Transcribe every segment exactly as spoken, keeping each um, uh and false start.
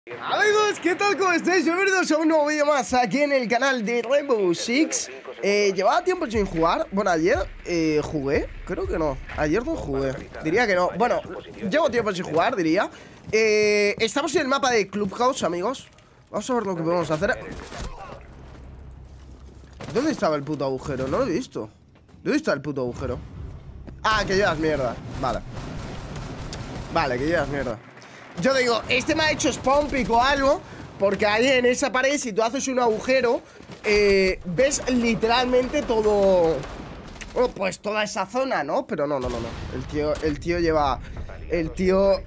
Amigos, ¿qué tal? ¿Cómo estáis? Bienvenidos a un nuevo vídeo más aquí en el canal de Rainbow Six. eh, Llevaba tiempo sin jugar. Bueno, ayer eh, jugué, creo que no. Ayer no jugué, diría que no. Bueno, llevo tiempo sin jugar, diría. eh, Estamos en el mapa de Clubhouse, amigos. Vamos a ver lo que podemos hacer. ¿Dónde estaba el puto agujero? No lo he visto. ¿Dónde está el puto agujero? Ah, que llevas mierda. Vale. Vale, que llevas mierda. Yo digo, este me ha hecho spawn pick o algo, porque ahí en esa pared, si tú haces un agujero, eh, ves literalmente todo. Oh, pues toda esa zona, ¿no? Pero no, no, no, no. El tío, el tío lleva. El tío.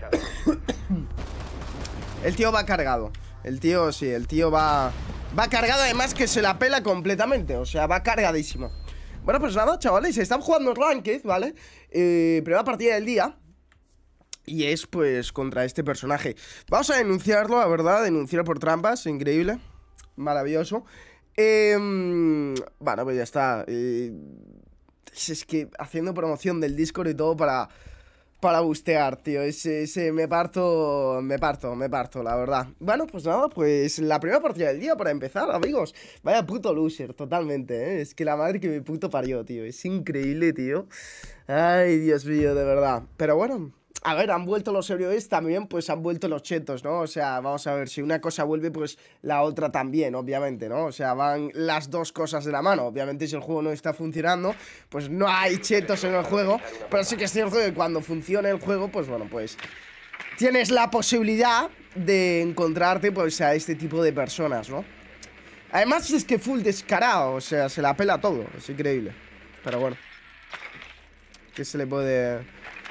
El tío va cargado. El tío, sí, el tío va. Va cargado, además que se la pela completamente. O sea, va cargadísimo. Bueno, pues nada, chavales, están jugando Ranked, ¿vale? Eh, primera partida del día. Y es, pues, contra este personaje. Vamos a denunciarlo, la verdad. Denunciar por trampas, increíble. Maravilloso. eh, Bueno, pues ya está. eh, Es que haciendo promoción del Discord y todo para Para bustear, tío. Ese, ese me parto, me parto, me parto, la verdad. Bueno, pues nada, pues la primera partida del día para empezar, amigos. Vaya puto loser, totalmente, ¿eh? Es que la madre que me puto parió, tío. Es increíble, tío. Ay, Dios mío, de verdad. Pero bueno, a ver, han vuelto los héroes, también pues han vuelto los chetos, ¿no? O sea, vamos a ver, si una cosa vuelve, pues la otra también, obviamente, ¿no? O sea, van las dos cosas de la mano. Obviamente, si el juego no está funcionando, pues no hay chetos en el juego. Pero sí que es cierto que cuando funcione el juego, pues bueno, pues tienes la posibilidad de encontrarte, pues, a este tipo de personas, ¿no? Además es que full descarado, o sea, se la pela todo, es increíble. Pero bueno, ¿qué se le puede...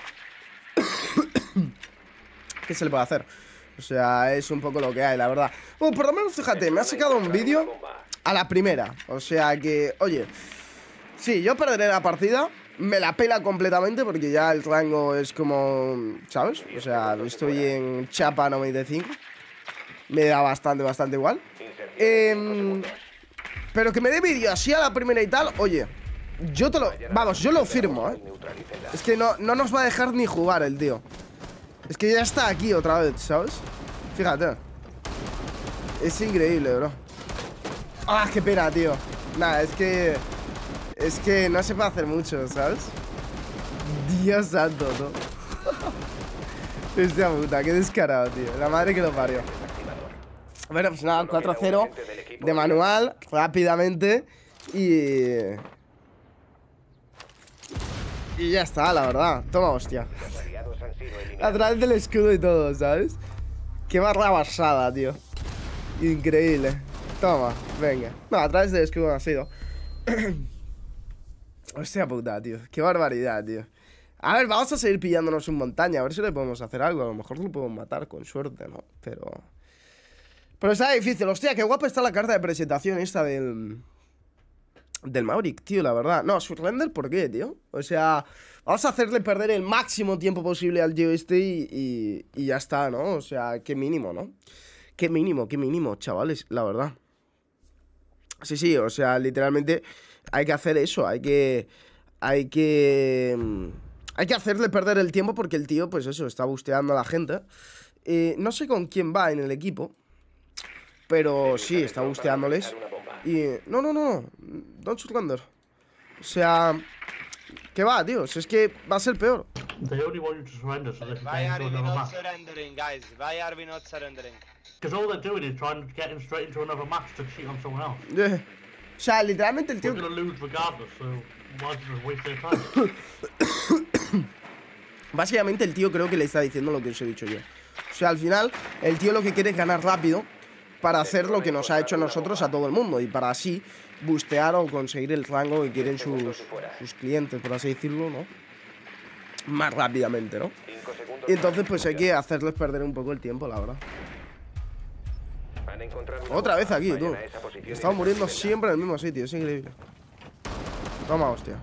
¿Qué se le puede hacer? O sea, es un poco lo que hay, la verdad. Bueno, por lo menos, fíjate, me ha sacado un vídeo a la primera. O sea que, oye, sí, yo perderé la partida. Me la pela completamente porque ya el rango es como, ¿sabes? O sea, estoy en Chapa noventa y cinco. Me da bastante, bastante igual. eh, Pero que me dé vídeo así a la primera y tal, oye, yo te lo... Vamos, yo lo firmo, ¿eh? Es que no, no nos va a dejar ni jugar el tío. Es que ya está aquí otra vez, ¿sabes? Fíjate. Es increíble, bro. Ah, qué pena, tío. Nada, es que... Es que no se puede hacer mucho, ¿sabes? Dios santo, ¿no? Hostia puta, qué descarado, tío. La madre que lo parió. Bueno, pues nada, cuatro cero de manual, rápidamente. Y... Y ya está, la verdad. Toma, hostia. A través del escudo y todo, ¿sabes? Qué barra basada, tío. Increíble. Toma, venga. No, a través del escudo ha sido. Hostia puta, tío. Qué barbaridad, tío. A ver, vamos a seguir pillándonos en montaña. A ver si le podemos hacer algo. A lo mejor lo podemos matar con suerte, ¿no? Pero... Pero está difícil. Hostia, qué guapa está la carta de presentación esta del... Del Maverick, tío, la verdad. No, surrender, ¿por qué, tío? O sea, vamos a hacerle perder el máximo tiempo posible al tío este y, y, y ya está, ¿no? O sea, qué mínimo, ¿no? Qué mínimo, qué mínimo, chavales, la verdad. Sí, sí, o sea, literalmente hay que hacer eso. Hay que... Hay que... Hay que hacerle perder el tiempo porque el tío, pues eso, está busteando a la gente. eh, No sé con quién va en el equipo, pero sí, está busteándoles. Y... No, no, no, don't surrender. O sea... ¿Qué va, tío? Si es que va a ser peor. They only want you to surrender so they can Why get are into we another not match. surrendering, guys? Why are we not surrendering? Because all they're doing is trying to get him straight into another match to cheat on someone else. Yeah. O sea, literalmente el tío... We're gonna lose regardless, so why just waste their time? Básicamente el tío creo que le está diciendo lo que os he dicho yo. O sea, al final, el tío lo que quiere es ganar rápido para hacer lo que nos ha hecho a nosotros, a todo el mundo. Y para así bustear o conseguir el rango que quieren sus, sus clientes, por así decirlo, ¿no? Más rápidamente, ¿no? Y entonces pues hay que hacerles perder un poco el tiempo, la verdad. Otra vez aquí, tú. Estamos muriendo siempre en el mismo sitio, es increíble. Toma, hostia.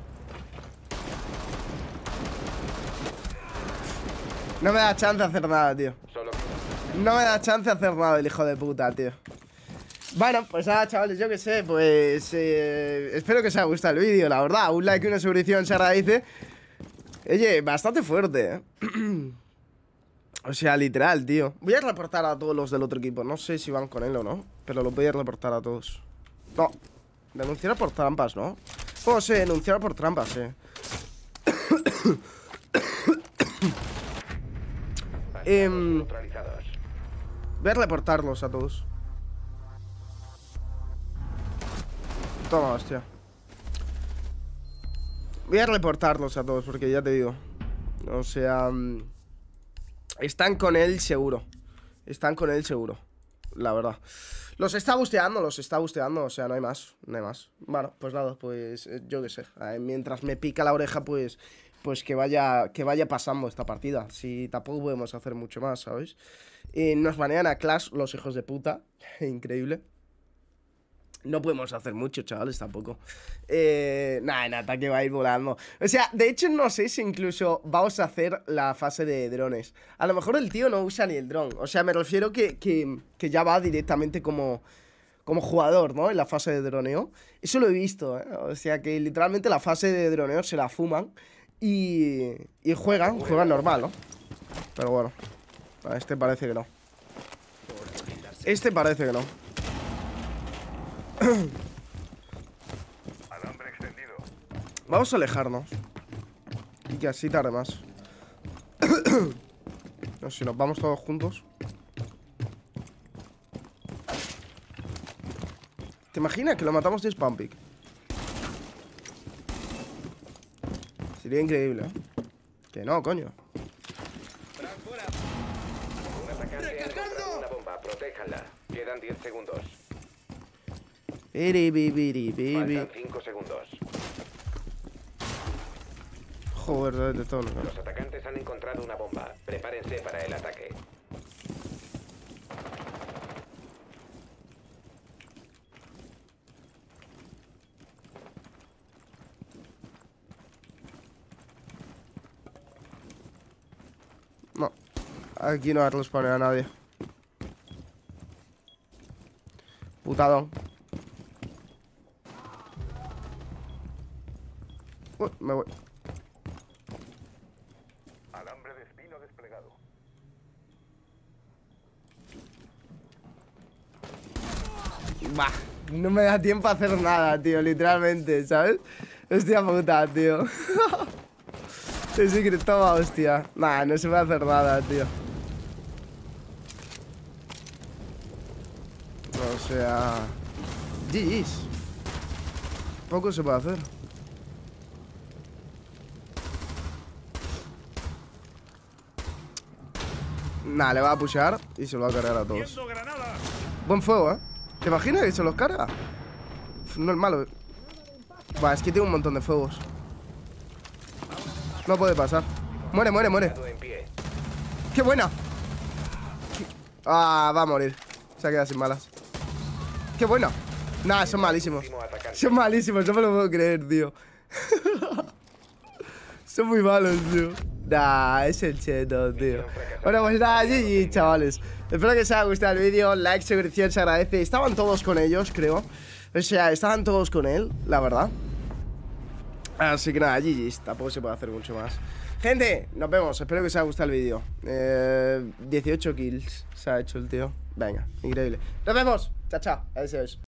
No me da chance de hacer nada, tío. No me da chance de hacer nada el hijo de puta, tío. Bueno, pues nada, chavales, yo que sé, pues eh, espero que os haya gustado el vídeo, la verdad. Un like y una suscripción se agradece. Oye, bastante fuerte, ¿eh? O sea, literal, tío. Voy a reportar a todos los del otro equipo. No sé si van con él o no, pero los voy a reportar a todos. No, denunciar por trampas, ¿no? Oh, sí, denunciar por trampas, sí. eh, voy a reportarlos a todos. Toma, hostia. Voy a reportarlos a todos porque ya te digo. O sea... Están con él seguro. Están con él seguro. La verdad. Los está busteando, los está busteando. O sea, no hay más, no hay más. Bueno, pues nada, pues eh, yo qué sé. eh, Mientras me pica la oreja, pues Pues que vaya que vaya pasando esta partida. Si tampoco podemos hacer mucho más, ¿sabes? Eh, nos banean a Clash los hijos de puta. Increíble. No podemos hacer mucho, chavales, tampoco. Eh, nada, en ataque va a ir volando. O sea, de hecho no sé si incluso vamos a hacer la fase de drones. A lo mejor el tío no usa ni el dron. O sea, me refiero que, que, que ya va directamente como, como jugador, ¿no? En la fase de droneo. Eso lo he visto, ¿eh? O sea, que literalmente la fase de droneo se la fuman y, y juegan, juegan normal, ¿no? Pero bueno, a este parece que no. Este parece que no. Alambre extendido. Vamos a alejarnos. Y que así tarde más. No, si nos vamos todos juntos. ¿Te imaginas que lo matamos de spam pick? Sería increíble, ¿eh? Que no, coño. Un atacante ha encontrado una bomba. Protéjanla. Quedan diez segundos. Biri, biri, biri. Faltan cinco segundos. Joder, de todo. Los atacantes han encontrado una bomba. Prepárense para el ataque. No, aquí no los pone a nadie. Putadón. Uy, me voy. Alambre de espino desplegado. Bah, no me da tiempo a hacer nada, tío, literalmente, ¿sabes? Hostia puta, tío. Es que toma, hostia. Nah, no se puede hacer nada, tío. O sea... G G's. Poco se puede hacer. Nah, le va a pushar y se lo va a cargar a todos. Buen fuego, ¿eh? ¿Te imaginas que se los carga? No es malo. Va, es que tiene un montón de fuegos. No puede pasar. Muere, muere, muere. ¡Qué buena! Ah, va a morir. Se ha quedado sin balas. ¡Qué buena! Nah, son malísimos. Son malísimos, no me lo puedo creer, tío. Son muy malos, tío. Nah, es el cheto, tío. Bueno, pues nada, G G, chavales. Espero que os haya gustado el vídeo. Like, suscripción, se agradece. Estaban todos con ellos, creo. O sea, estaban todos con él, la verdad. Así que nada, G G. Tampoco se puede hacer mucho más. Gente, nos vemos. Espero que os haya gustado el vídeo. eh, dieciocho kills se ha hecho el tío. Venga, increíble. Nos vemos. Chao, chao. Adiós.